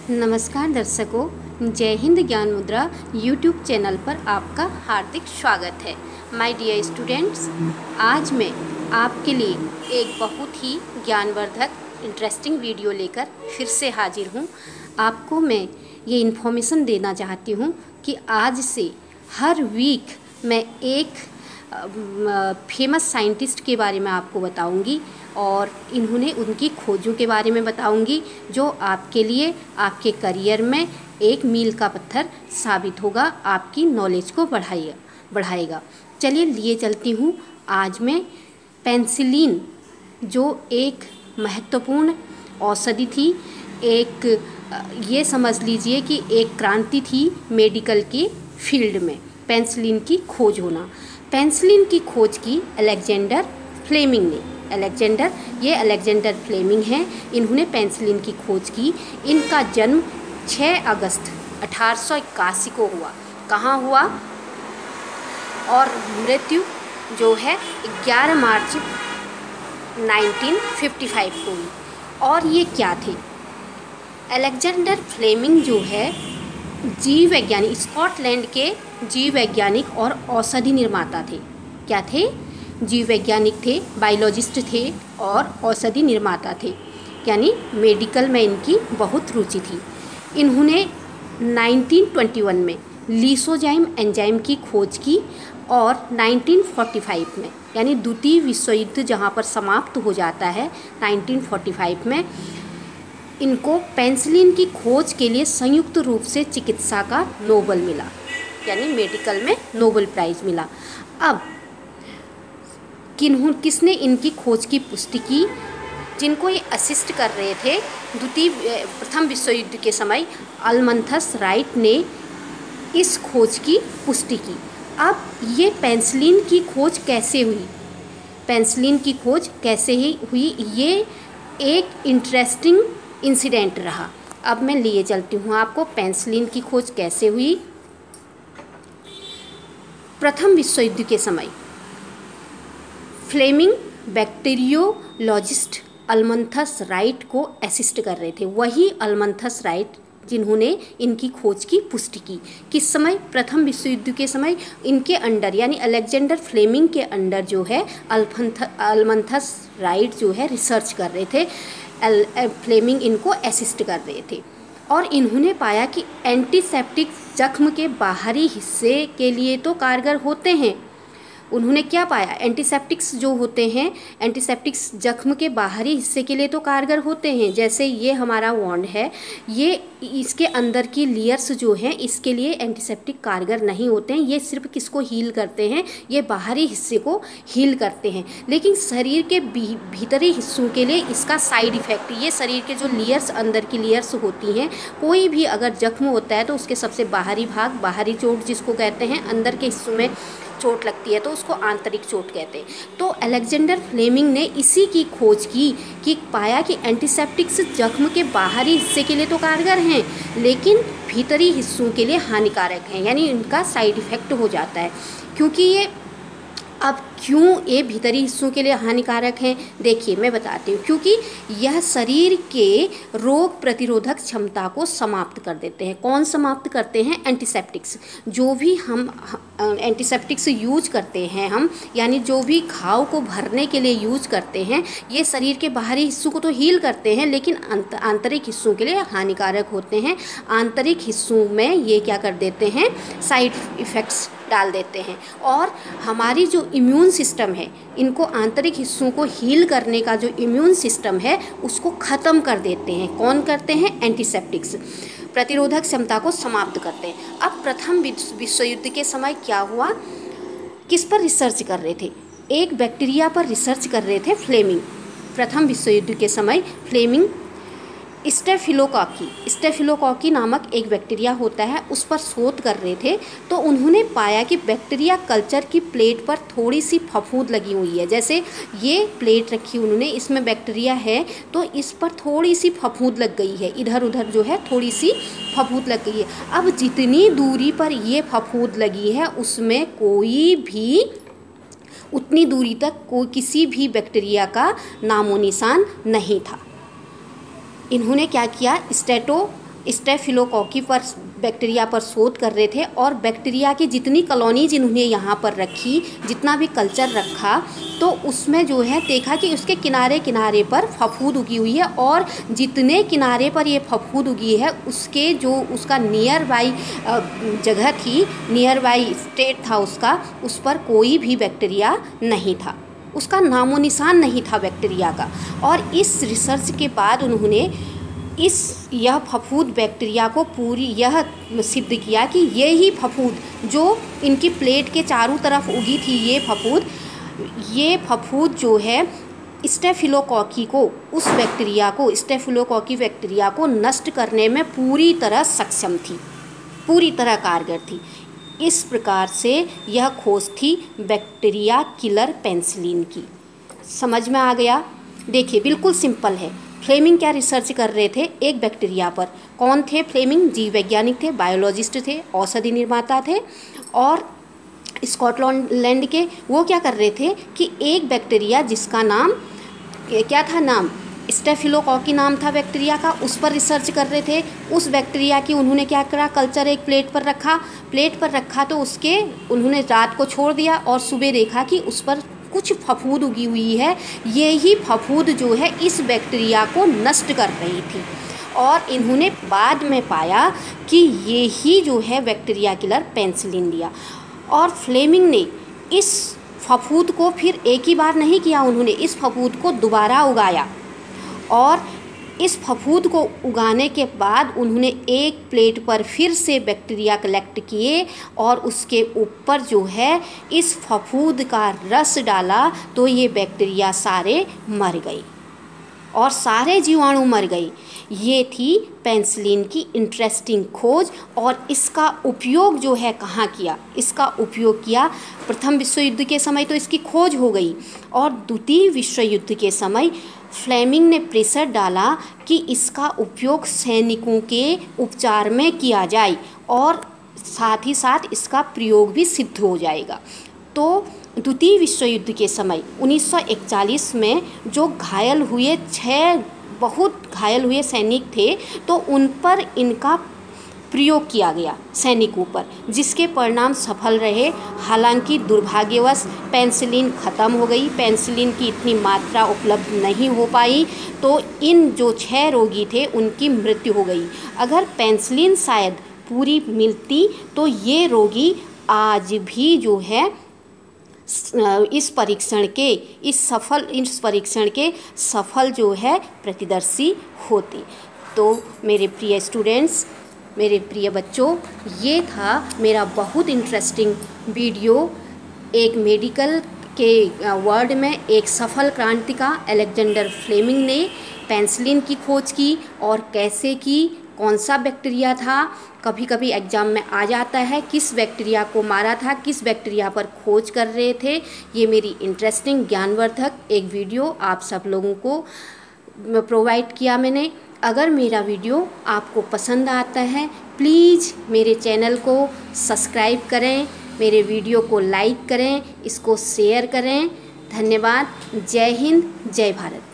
नमस्कार दर्शकों, जय हिंद ज्ञान मुद्रा यूट्यूब चैनल पर आपका हार्दिक स्वागत है। माय डियर स्टूडेंट्स, आज मैं आपके लिए एक बहुत ही ज्ञानवर्धक इंटरेस्टिंग वीडियो लेकर फिर से हाजिर हूँ। आपको मैं ये इन्फॉर्मेशन देना चाहती हूँ कि आज से हर वीक मैं एक फेमस साइंटिस्ट के बारे में आपको बताऊंगी और उनकी खोजों के बारे में बताऊंगी, जो आपके लिए आपके करियर में एक मील का पत्थर साबित होगा, आपकी नॉलेज को बढ़ाएगा। चलिए लिए चलती हूँ। आज मैं पेनिसिलिन, जो एक महत्वपूर्ण औषधि थी, ये समझ लीजिए कि एक क्रांति थी मेडिकल के फील्ड में, पेनिसिलिन की खोज होना। पेनिसिलिन की खोज की अलेक्जेंडर फ्लेमिंग ने। अलेक्जेंडर फ्लेमिंग हैं, इन्होंने पेनिसिलिन की खोज की। इनका जन्म 6 अगस्त 1881 को हुआ। कहाँ हुआ? और मृत्यु जो है 11 मार्च 1955 को हुई। और ये क्या थे? अलेक्जेंडर फ्लेमिंग जो है जीव वैज्ञानिक, स्कॉटलैंड के जीव वैज्ञानिक और औषधि निर्माता थे। क्या थे? जीव वैज्ञानिक थे, बायोलॉजिस्ट थे और औषधि निर्माता थे, यानी मेडिकल में इनकी बहुत रुचि थी। इन्होंने 1921 में लिसोजाइम एंजाइम की खोज की और 1945 में, यानी द्वितीय विश्व युद्ध जहाँ पर समाप्त हो जाता है 1945 में, इनको पेनिसिलिन की खोज के लिए संयुक्त रूप से चिकित्सा का नोबेल मिला, यानी मेडिकल में नोबेल प्राइज़ मिला। अब किसने इनकी खोज की पुष्टि की? जिनको ये असिस्ट कर रहे थे प्रथम विश्व युद्ध के समय, अल्मंथस राइट ने इस खोज की पुष्टि की। अब ये पेनिसिलिन की खोज कैसे हुई? पेनिसिलिन की खोज कैसे ही हुई, ये एक इंटरेस्टिंग इंसिडेंट रहा। अब मैं लिए चलती हूँ आपको पेनिसिलिन की खोज कैसे हुई। प्रथम विश्व युद्ध के समय फ्लेमिंग बैक्टीरियोलॉजिस्ट अल्मंथस राइट को असिस्ट कर रहे थे। वही अल्मंथस राइट जिन्होंने इनकी खोज की पुष्टि की। किस समय? प्रथम विश्व युद्ध के समय इनके अंडर, यानी अलेक्जेंडर फ्लेमिंग के अंडर जो है अल्मंथस राइट जो है रिसर्च कर रहे थे। फ्लेमिंग इनको असिस्ट कर रहे थे और इन्होंने पाया कि एंटीसेप्टिक जख्म के बाहरी हिस्से के लिए तो कारगर होते हैं। उन्होंने क्या पाया? एंटीसेप्टिक्स जो होते हैं, एंटीसेप्टिक्स जख्म के बाहरी हिस्से के लिए तो कारगर होते हैं। जैसे ये हमारा वॉन्ड है, ये इसके अंदर की लेयर्स जो हैं इसके लिए एंटीसेप्टिक कारगर नहीं होते हैं। ये सिर्फ किसको हील करते हैं? ये बाहरी हिस्से को हील करते हैं। लेकिन शरीर के भीतरी हिस्सों के लिए इसका साइड इफ़ेक्ट, ये शरीर के जो लेयर्स, अंदर की लेयर्स होती हैं, कोई भी अगर जख्म होता है तो उसके सबसे बाहरी भाग, बाहरी चोट जिसको कहते हैं, अंदर के हिस्सों में चोट लगती है तो उसको आंतरिक चोट कहते हैं। तो अलेक्जेंडर फ्लेमिंग ने इसी की खोज की कि पाया कि एंटीसेप्टिक्स जख्म के बाहरी हिस्से के लिए तो कारगर हैं, लेकिन भीतरी हिस्सों के लिए हानिकारक हैं, यानी इनका साइड इफ़ेक्ट हो जाता है। क्योंकि ये अब क्यों ये भीतरी हिस्सों के लिए हानिकारक हैं? देखिए मैं बताती हूँ। क्योंकि यह शरीर के रोग प्रतिरोधक क्षमता को समाप्त कर देते हैं। कौन समाप्त करते हैं? एंटीसेप्टिक्स। जो भी हम एंटीसेप्टिक्स यूज करते हैं हम, यानी जो भी घाव को भरने के लिए यूज करते हैं, ये शरीर के बाहरी हिस्सों को तो हील करते हैं, लेकिन आंतरिक हिस्सों के लिए हानिकारक होते हैं। आंतरिक हिस्सों में ये क्या कर देते हैं? साइड इफ़ेक्ट्स डाल देते हैं। और हमारी जो इम्यून सिस्टम है, इनको आंतरिक हिस्सों को हील करने का जो इम्यून सिस्टम है उसको ख़त्म कर देते हैं। कौन करते हैं? एंटीसेप्टिक्स प्रतिरोधक क्षमता को समाप्त करते हैं। अब प्रथम विश्व युद्ध के समय क्या हुआ? किस पर रिसर्च कर रहे थे? एक बैक्टीरिया पर रिसर्च कर रहे थे फ्लेमिंग। प्रथम विश्व युद्ध के समय फ्लेमिंग स्टेफिलोकॉकी नामक एक बैक्टीरिया होता है, उस पर शोध कर रहे थे। तो उन्होंने पाया कि बैक्टीरिया कल्चर की प्लेट पर थोड़ी सी फफूंद लगी हुई है। जैसे ये प्लेट रखी उन्होंने, इसमें बैक्टीरिया है तो इस पर थोड़ी सी फफूंद लग गई है, इधर उधर जो है थोड़ी सी फफूंद लग गई है। अब जितनी दूरी पर ये फफूंद लगी है उसमें कोई भी, उतनी दूरी तक कोई किसी भी बैक्टीरिया का नामो निशान नहीं था। इन्होंने क्या किया, स्टेफिलोकोकी पर बैक्टीरिया पर शोध कर रहे थे और बैक्टीरिया की जितनी कॉलोनीज इन्होंने यहाँ पर रखी, जितना भी कल्चर रखा, तो उसमें जो है देखा कि उसके किनारे किनारे पर फफूंद उगी हुई है और जितने किनारे पर ये फफूंद उगी है उसके जो उसका नियर बाई जगह थी, नियर बाई स्टेट था उसका, उस पर कोई भी बैक्टीरिया नहीं था, उसका नामो निशान नहीं था बैक्टीरिया का। और इस रिसर्च के बाद उन्होंने यह फफूंद बैक्टीरिया को पूरी यह सिद्ध किया कि यही फफूंद जो इनकी प्लेट के चारों तरफ उगी थी, ये फफूंद जो है स्टेफिलोकोकी को, उस बैक्टीरिया को, स्टेफिलोकोकी बैक्टीरिया को नष्ट करने में पूरी तरह सक्षम थी, पूरी तरह कारगर थी। इस प्रकार से यह खोज थी बैक्टीरिया किलर पेनिसिलिन की। समझ में आ गया? देखिए बिल्कुल सिंपल है। फ्लेमिंग क्या रिसर्च कर रहे थे? एक बैक्टीरिया पर। कौन थे फ्लेमिंग? जीव वैज्ञानिक थे, बायोलॉजिस्ट थे, औषधि निर्माता थे और स्कॉटलैंड के। वो क्या कर रहे थे कि एक बैक्टीरिया जिसका नाम क्या था, नाम स्टेफिलोकोकी नाम था बैक्टीरिया का, उस पर रिसर्च कर रहे थे। उस बैक्टीरिया की उन्होंने क्या करा, कल्चर एक प्लेट पर रखा तो उसके उन्होंने रात को छोड़ दिया और सुबह देखा कि उस पर कुछ फफूंद उगी हुई है। यही फफूंद जो है इस बैक्टीरिया को नष्ट कर रही थी और इन्होंने बाद में पाया कि यही जो है बैक्टीरिया किलर पेनिसिलिन दिया। और फ्लेमिंग ने इस फफूंद को फिर एक ही बार नहीं किया, उन्होंने इस फफूंद को दोबारा उगाया और इस फफूंद को उगाने के बाद उन्होंने एक प्लेट पर फिर से बैक्टीरिया कलेक्ट किए और उसके ऊपर जो है इस फफूंद का रस डाला तो ये बैक्टीरिया सारे मर गए और सारे जीवाणु मर गए। ये थी पेनिसिलिन की इंटरेस्टिंग खोज। और इसका उपयोग जो है कहाँ किया? इसका उपयोग किया प्रथम विश्व युद्ध के समय तो इसकी खोज हो गई और द्वितीय विश्व युद्ध के समय फ्लेमिंग ने प्रेशर डाला कि इसका उपयोग सैनिकों के उपचार में किया जाए और साथ ही साथ इसका प्रयोग भी सिद्ध हो जाएगा। तो द्वितीय विश्व युद्ध के समय 1941 में जो बहुत घायल हुए सैनिक थे तो उन पर इनका प्रयोग किया गया सैनिकों पर, जिसके परिणाम सफल रहे। हालांकि दुर्भाग्यवश पेनिसिलिन ख़त्म हो गई, पेनिसिलिन की इतनी मात्रा उपलब्ध नहीं हो पाई तो इन जो 6 रोगी थे उनकी मृत्यु हो गई। अगर पेनिसिलिन शायद पूरी मिलती तो ये रोगी आज भी जो है इस परीक्षण के सफल जो है प्रतिदर्शी होते। तो मेरे प्रिय स्टूडेंट्स, मेरे प्रिय बच्चों, ये था मेरा बहुत इंटरेस्टिंग वीडियो। एक मेडिकल के वर्ड में एक सफल क्रांतिका अलेक्जेंडर फ्लेमिंग ने पेनिसिलिन की खोज की और कैसे की, कौन सा बैक्टीरिया था, कभी कभी एग्जाम में आ जाता है किस बैक्टीरिया को मारा था, किस बैक्टीरिया पर खोज कर रहे थे। ये मेरी इंटरेस्टिंग ज्ञानवर्धक एक वीडियो आप सब लोगों को प्रोवाइड किया मैंने। अगर मेरा वीडियो आपको पसंद आता है प्लीज़ मेरे चैनल को सब्सक्राइब करें, मेरे वीडियो को लाइक करें, इसको शेयर करें। धन्यवाद। जय हिंद, जय भारत।